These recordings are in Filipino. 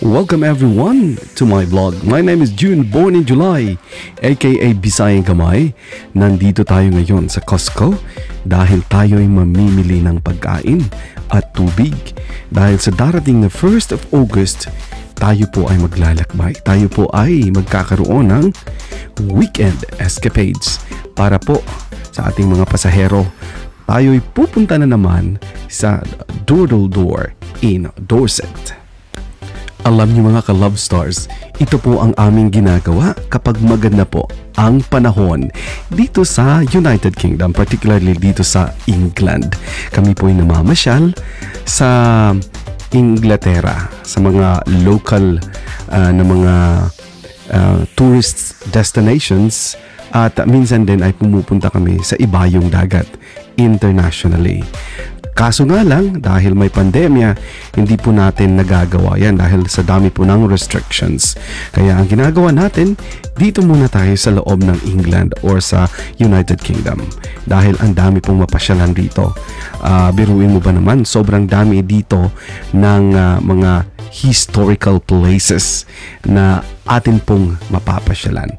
Welcome everyone to my vlog. My name is June, born in July, aka Bisayang Kamay. Nandito tayo ngayon sa COSTCO dahil tayo ay mamimili ng pagkain at tubig. Dahil sa darating na 1st of August, tayo po ay maglalakbay. Tayo po ay magkakaroon ng weekend escapades para po sa ating mga pasahero. Tayo ay pupunta na naman sa door in Dorset. Alam niyo mga ka-love stars, ito po ang aming ginagawa kapag maganda po ang panahon dito sa United Kingdom, particularly dito sa England. Kami po ay namamasyal sa Inglaterra, sa mga local na mga tourist destinations, at minsan din ay pumupunta kami sa ibayong dagat internationally. Kaso nga lang, dahil may pandemya, hindi po natin nagagawa yan dahil sa dami po ng restrictions. Kaya ang ginagawa natin, dito muna tayo sa loob ng England or sa United Kingdom. Dahil ang dami pong mapasyalan dito. Biruin mo ba naman, sobrang dami dito ng mga historical places na atin pong mapapasyalan.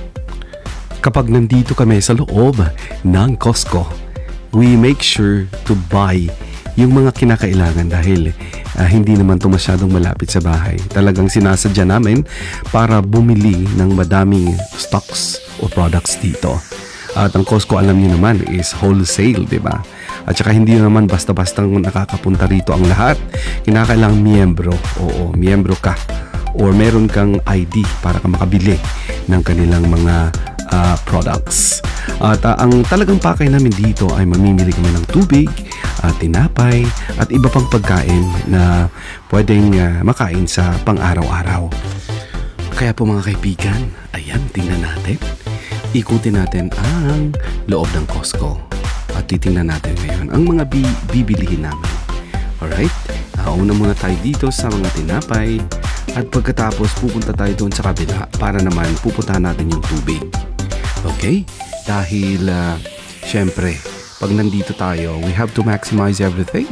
Kapag nandito kami sa loob ng COSTCO, we make sure to buy yung mga kinakailangan dahil hindi naman ito masyadong malapit sa bahay. Talagang sinasadya namin para bumili ng madaming stocks o products dito. At ang COSTCO, alam niyo naman, is wholesale, di ba? At saka hindi naman basta-basta nakakapunta rito ang lahat. Kinakailangang miyembro. Oo, miyembro ka. Or meron kang ID para ka makabili ng kanilang mga products. At ang talagang pakay namin dito ay mamimili kami ng tubig, tinapay at iba pang pagkain na pwedeng makain sa pang-araw-araw. Kaya po mga kaibigan, ayan, tingnan natin. Ikutin natin ang loob ng COSTCO at titingnan natin ngayon ang mga bibilihin namin. Alright? Una muna tayo dito sa mga tinapay at pagkatapos pupunta tayo doon sa kabila para naman pupuntahan natin yung tubig. Okay? Dahil syempre, pag nandito tayo, we have to maximize everything.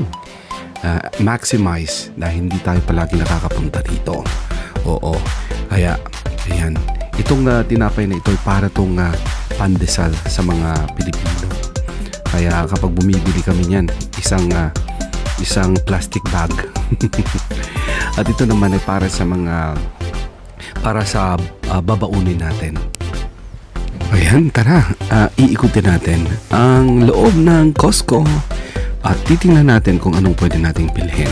Maximize dahil hindi tayo palagi nakakapunta dito. Oo. Kaya, ayan. Itong tinapay na ito ay para itong pandesal sa mga Pilipino. Kaya kapag bumibili kami niyan, isang plastic bag. At ito naman ay para sa babaunin natin. Ayan, tara, iikutin natin ang loob ng COSTCO at titingnan natin kung anong pwede nating bilhin.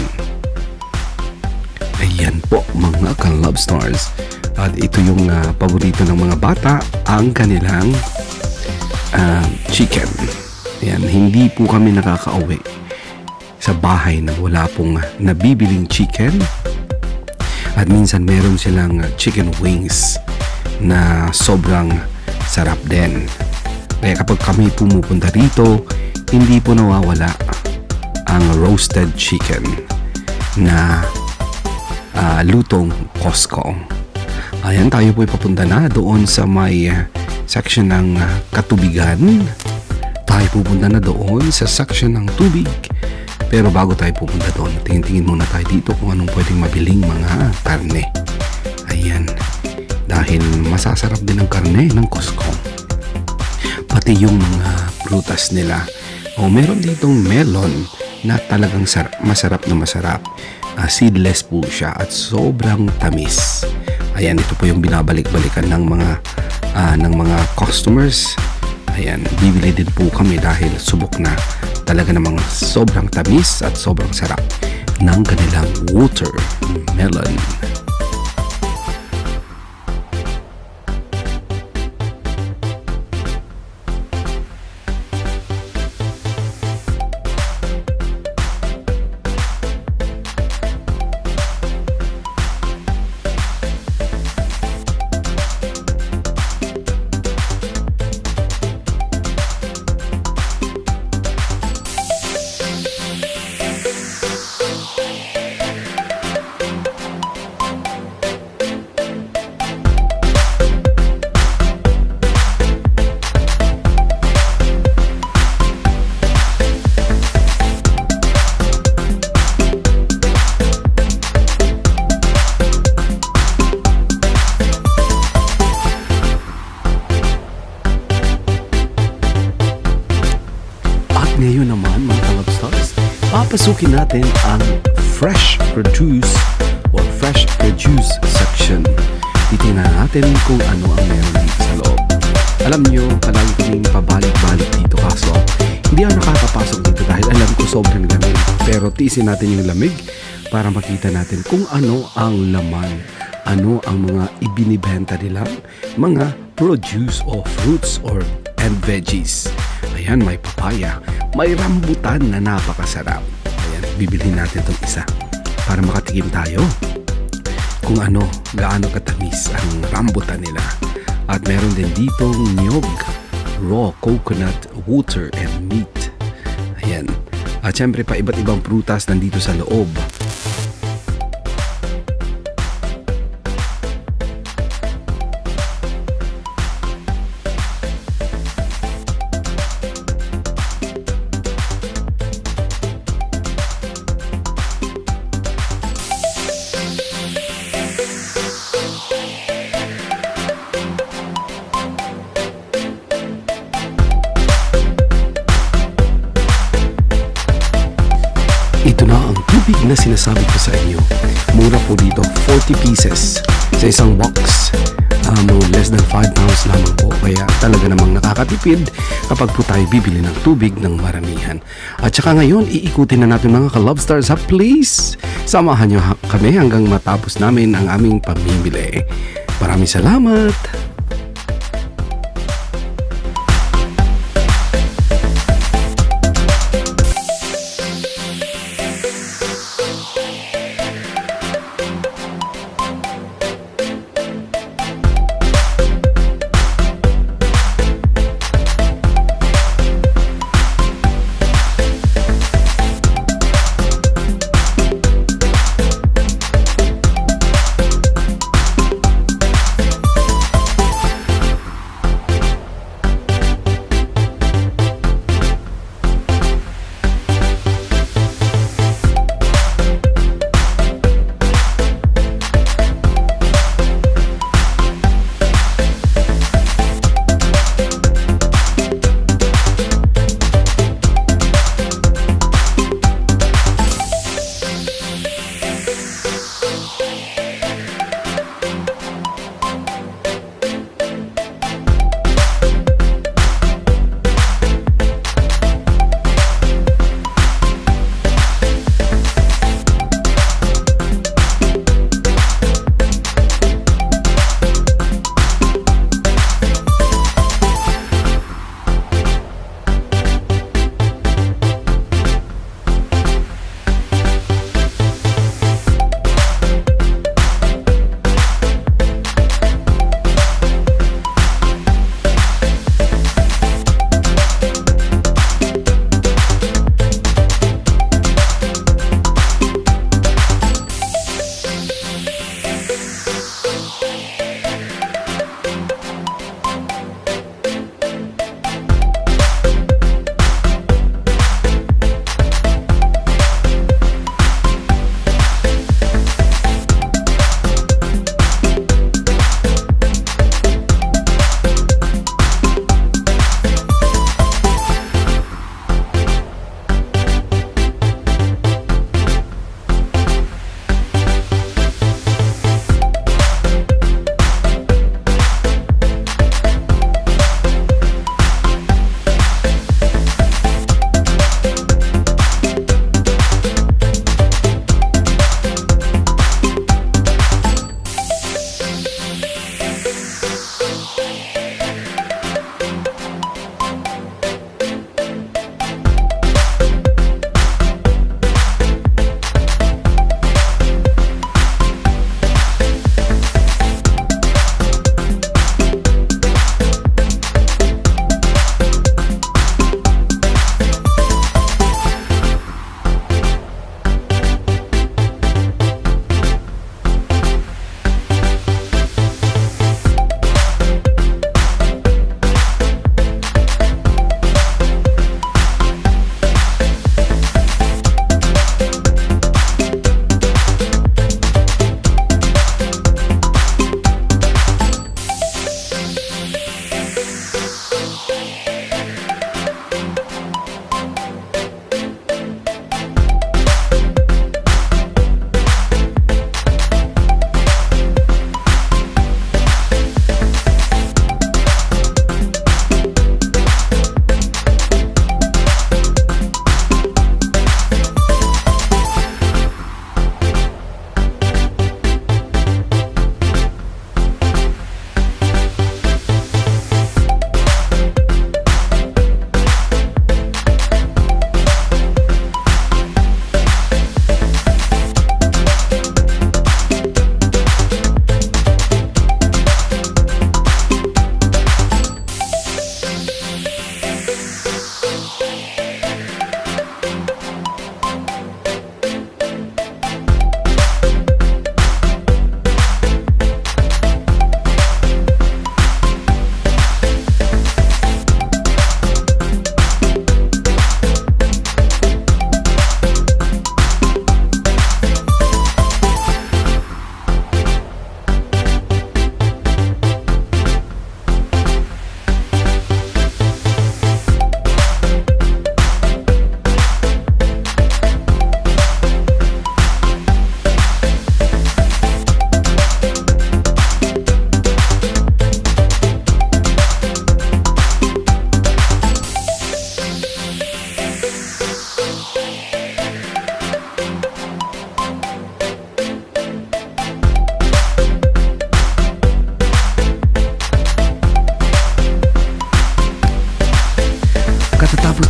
Ayan po mga ka-love stars. At ito yung paborito ng mga bata, ang kanilang chicken. Ayan, hindi po kami nakakauwi sa bahay na wala pong nabibiling chicken. At minsan meron silang chicken wings na sobrang sarap din. Kaya kapag kami pumupunta rito, hindi po nawawala ang roasted chicken na lutong COSTCO. Ayan, tayo po ipapunta na doon sa may section ng katubigan. Tayo pupunta na doon sa section ng tubig. Pero bago tayo pupunta doon, tingin-tingin muna tayo dito kung anong pwedeng mabiling mga karne. Ayan. Dahil masasarap din ang karne ng COSTCO. Pati yung mga prutas nila. Meron ditong melon na talagang masarap na masarap. Seedless po siya at sobrang tamis. Ayan, ito po yung binabalik-balikan ng mga customers. Ayan, bibili din po kami dahil subok na. Talaga namang sobrang tamis at sobrang sarap ng kanilang watermelon. papasukin natin ang fresh produce or fresh produce section. Titingnan natin kung ano ang meron dito sa loob. Alam nyo, palagi kaming pabalik-balik dito kaso hindi ako nakakapasok dito dahil alam ko sobrang lamig. Pero tiisin natin yung lamig para makita natin kung ano ang laman. Ano ang mga ibinibenta nilang mga produce o fruits and veggies. Ayan, may papaya. May rambutan na napakasarap. Ayan, bibilhin natin itong isa para makatikim tayo kung gaano katamis ang rambutan nila. At meron din ditong niyog, raw coconut water and meat. Ayan. At syempre pa iba't ibang prutas nandito sa loob. Ito na ang tubig na sinasabi ko sa inyo. Mura po dito, 40 pieces sa isang box. Less than 5 pounds lamang po. Kaya talaga namang nakakatipid kapag po tayo bibili ng tubig ng maramihan. At saka ngayon, iikutin na natin mga ka-Lobstars ha, please. Samahan nyo kami hanggang matapos namin ang aming pamimili. Maraming salamat!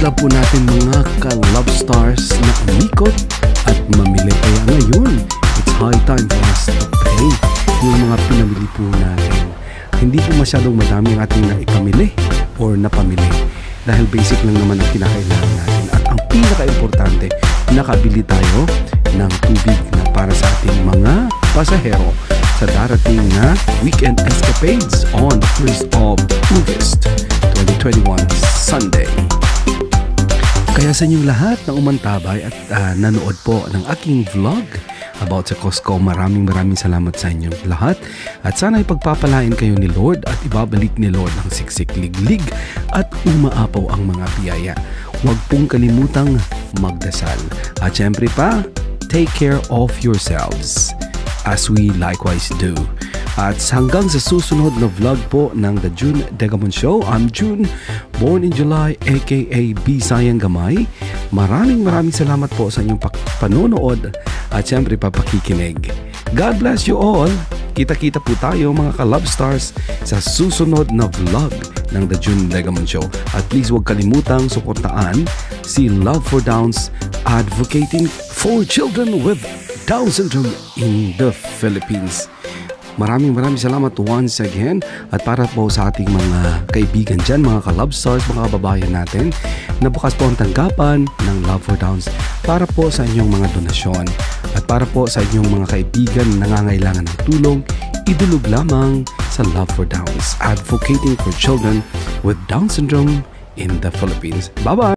love po natin mga ka-love stars na umikot at mamili. Kaya ngayon, it's high time for us to pay yung mga pinamili po natin. Hindi po masyadong madami ang ating naipamili or napamili dahil basic lang naman ang kinakailangan natin. At ang pinaka-importante, nakabili tayo ng tubig na para sa ating mga pasahero sa darating na weekend escapades on the 1st of August 2021 Sunday. Kaya sa inyong lahat na umantabay at nanood po ng aking vlog about sa COSTCO, maraming salamat sa inyong lahat at sana ay pagpapalain kayo ni Lord at ibabalik ni Lord ang siksik-liglig at umaapaw ang mga biyaya. Huwag pong kalimutang magdasal at syempre pa, take care of yourselves as we likewise do. At hanggang sa susunod na vlog po ng The June Degamon Show. I'm June, born in July, aka Bisayang Gamay. Maraming salamat po sa inyong panonood at syempre papakikinig. God bless you all. Kita-kita po tayo mga ka-love stars sa susunod na vlog ng The June Degamon Show. At please huwag kalimutang suportaan si Love for Downs, advocating for children with Down syndrome in the Philippines. Maraming salamat once again at para po sa ating mga kaibigan dyan, mga ka-love stars, mga kababayan natin na bukas po ang tanggapan ng Love for Downs para po sa inyong mga donasyon at para po sa inyong mga kaibigan na nangangailangan ng tulong, idulog lamang sa Love for Downs, advocating for children with Down syndrome in the Philippines. Bye-bye!